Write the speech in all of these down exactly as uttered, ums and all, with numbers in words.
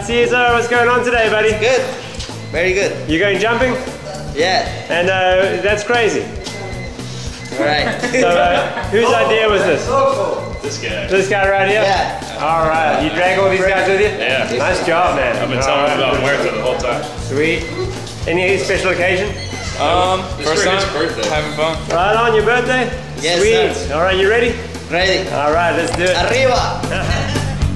Caesar, what's going on today, buddy? Good. Very good. You going jumping? Yeah. And uh, that's crazy. All right. So, uh, whose idea was this? This guy. This guy right here? Yeah. All right. You drag all these guys with you? Yeah. Nice job, man. I've been All telling him right. about Muerta the whole time. Sweet. Any special occasion? Um, It's first for time, his birthday. having fun. Right on your birthday? Yes, Sweet. sir. All right, you ready? Ready. All right, let's do it. Arriba.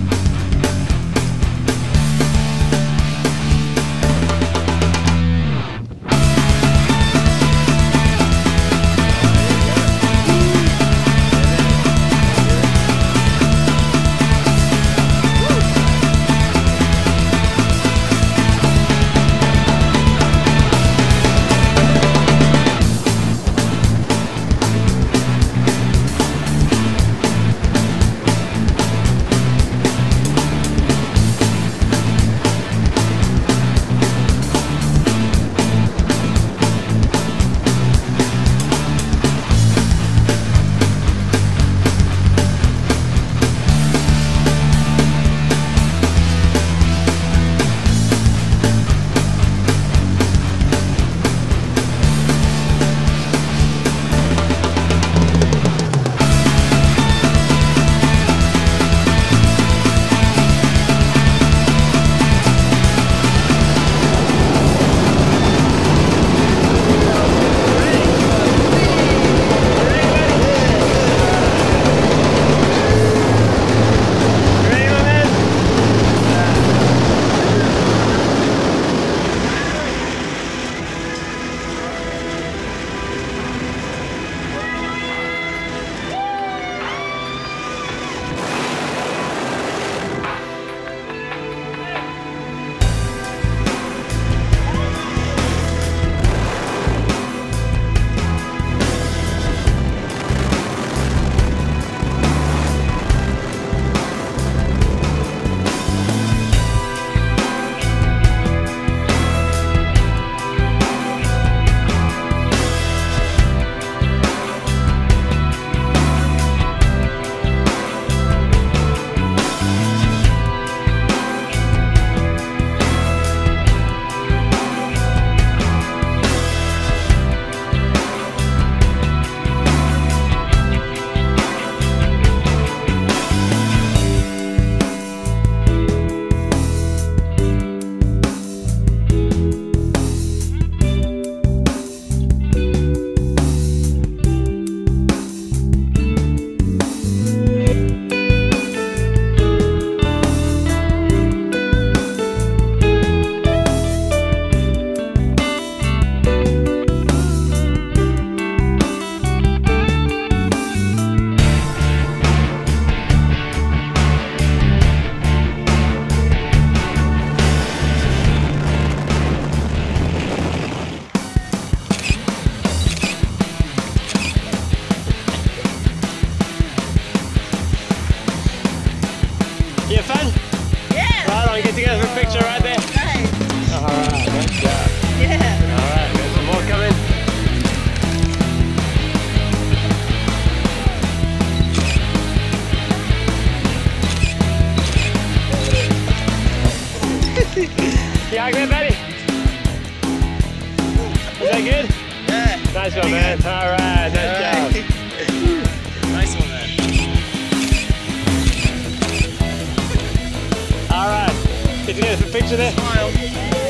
You have fun? Yeah. Right on, get together for a picture right there. Nice. All right, nice job. Yeah. All right, there's some more coming. You like that, buddy? Is that good? Yeah. Nice one, man. All right, nice job. Nice one, man. All right, get together for a picture there. Smile.